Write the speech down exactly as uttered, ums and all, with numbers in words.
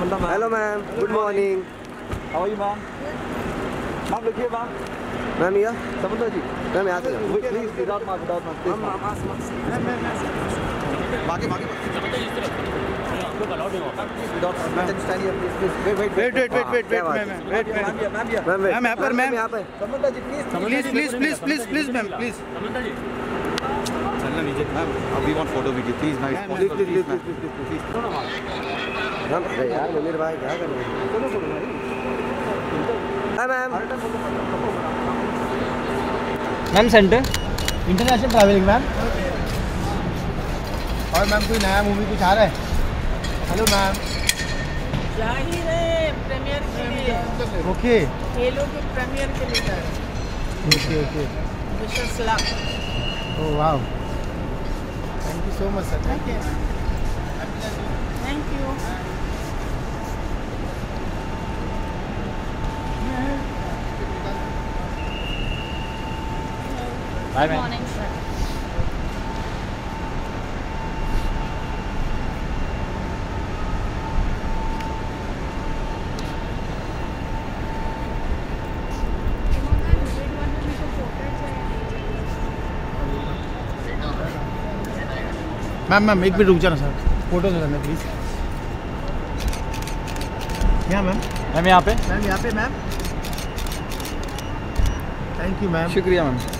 Hello ma'am, good morning. How are you ma'am? Ma'am, look here ma'am. Ma'am here? Samantha ji. Ma'am यहाँ से. Please, without mask, without mask. Please. Ma'am, mask, mask. Baaki, baaki. Without mask. Ma'am, stand here please, please. Wait, wait, wait, wait, wait, wait, wait, ma'am, wait, ma'am, here, ma'am, here. Ma'am, wait. Ma'am, यहाँ पर ma'am. यहाँ पे. Samantha ji, please. Please, please, please, please, please, ma'am, please. चलना नीचे. Ma'am, we want photo with you. Please, nice. Please, please, please, please, please, please. Ma'am, अरे यार मुनीर भाई क्या कर रहे हैं? चलो चलो भाई. Hi ma'am. Ma'am center international travelling ma'am. और मैम कोई नया मूवी कुछ आ रहा है? Hello ma'am. जाहिर है प्रीमियर के लिए. ओके. खेलों के प्रीमियर के लिए जा रहे हैं. Okay okay. विशेष लाभ. Oh wow. Thank you so much sir. Thank you. Thank you. Bye ma'am. Morning sir. Ma'am ma'am एक मिनट रुक जाना सर. फोटो लेना प्लीज. यहाँ मैम. मैम यहाँ पे. मैम यहाँ पे मैम. Thank you ma'am. शुक्रिया मैम.